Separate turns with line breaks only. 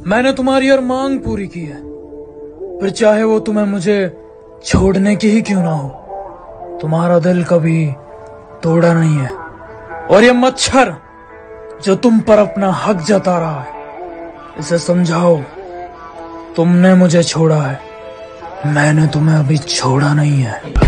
मैंने तुम्हारी हर मांग पूरी की है, फिर चाहे वो तुम्हें मुझे छोड़ने की ही क्यों ना हो। तुम्हारा दिल कभी तोड़ा नहीं है, और ये मच्छर जो तुम पर अपना हक जता रहा है, इसे समझाओ, तुमने मुझे छोड़ा है, मैंने तुम्हें अभी छोड़ा नहीं है।